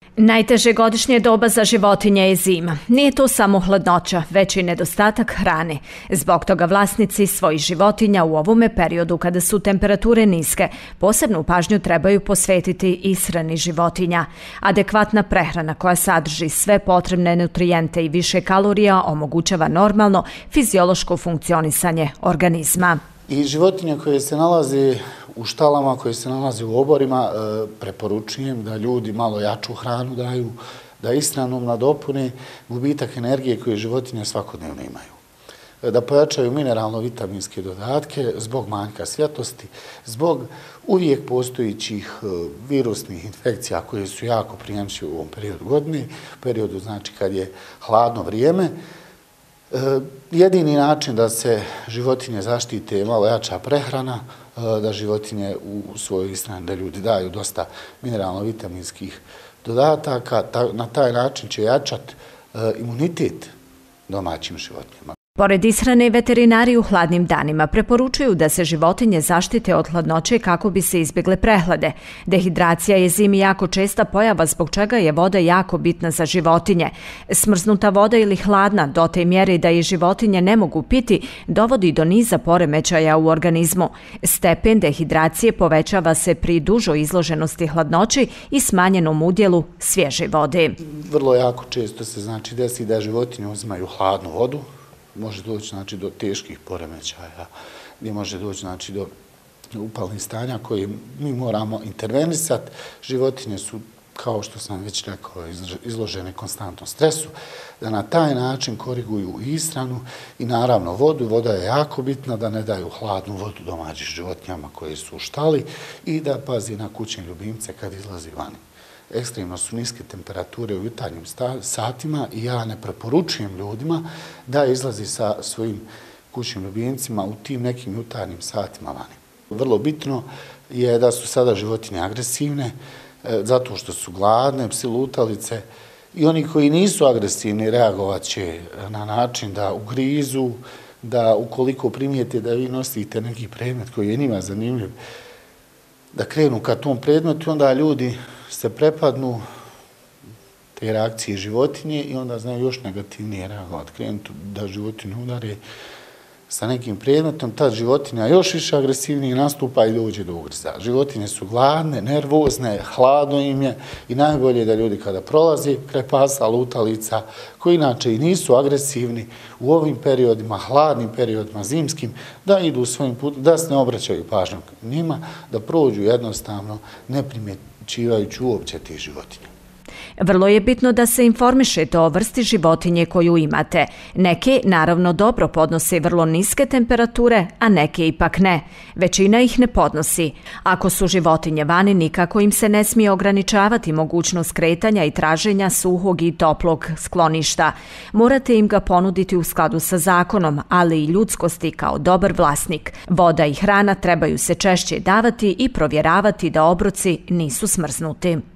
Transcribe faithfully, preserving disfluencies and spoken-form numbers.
Najteže godišnje doba za životinje je zima. Nije to samo hladnoća, već i nedostatak hrane. Zbog toga vlasnici svojih životinja u ovome periodu kada su temperature niske, posebnu pažnju trebaju posvetiti ishrani životinja. Adekvatna prehrana koja sadrži sve potrebne nutrijente i više kalorija omogućava normalno fiziološko funkcionisanje organizma. I životinje koje se nalaze u štalama, koje se nalaze u oborima, preporučujem da ljudi malo jaču hranu daju, da ishranom nadopune gubitak energije koje životinje svakodnevno imaju. Da pojačaju mineralno-vitaminske dodatke zbog manjka svjetlosti, zbog uvijek postojićih virusnih infekcija koje su jako prijemčive u ovom periodu godine, periodu znači kad je hladno vrijeme. Jedini način da se životinje zaštite je malo jača prehrana, da životinje u svojoj ishrani, da ljudi daju dosta mineralno-vitaminskih dodataka. Na taj način će jačati imunitet domaćim životinjama. Pored ishrane, veterinari u hladnim danima preporučuju da se životinje zaštite od hladnoće kako bi se izbjegle prehlade. Dehidracija je zimi jako česta pojava zbog čega je voda jako bitna za životinje. Smrznuta voda ili hladna do te mjere da je životinje ne mogu piti dovodi do niza poremećaja u organizmu. Stepen dehidracije povećava se pri dužoj izloženosti hladnoći i smanjenom udjelu svježe vode. Vrlo jako često se znači desi da životinje uzimaju hladnu vodu. Može doći znači, do teških poremećaja, gdje može doći znači, do upalnih stanja koje mi moramo intervenisati. Životinje su, kao što sam već rekao, izložene konstantnom stresu, da na taj način koriguju ishranu i naravno vodu. Voda je jako bitna, da ne daju hladnu vodu domaćim životinjama koje su u štali i da pazi na kućne ljubimce kad izlazi vani. Ekstremno su niske temperature u jutarnjim satima i ja ne preporučujem ljudima da izlazi sa svojim kućnim ljubimcima u tim nekim jutarnjim satima vani. Vrlo bitno je da su sada životinje agresivne, zato što su gladne, psi lutalice, i oni koji nisu agresivni reagovat će na način da ugrizu, da ukoliko primijete da vi nosite neki predmet koji je njima zanimljiv, da krenu ka tom predmetu, onda ljudi se prepadnu te reakcije životinje i onda znaju još negativnije reagovati. Krenu da životinju udare sa nekim predmetom, ta životinja još više agresivnije nastupa i dođe do ugriza. Životinje su gladne, nervozne, hladno im je i najbolje je da ljudi kada prolazi kraj pasa, lutalica, koji inače i nisu agresivni u ovim periodima, hladnim periodima, zimskim, da idu svojim putem, da se ne obraćaju pažnju njima, da prođu jednostavno ne primjećivajući uopće tih životinja. Vrlo je bitno da se informišete o vrsti životinje koju imate. Neke naravno dobro podnose vrlo niske temperature, a neke ipak ne. Većina ih ne podnosi. Ako su životinje vani, nikako im se ne smije ograničavati mogućnost kretanja i traženja suhog i toplog skloništa. Morate im ga ponuditi u skladu sa zakonom, ali i ljudskosti kao dobar vlasnik. Voda i hrana trebaju se češće davati i provjeravati da obroci nisu smrznuti.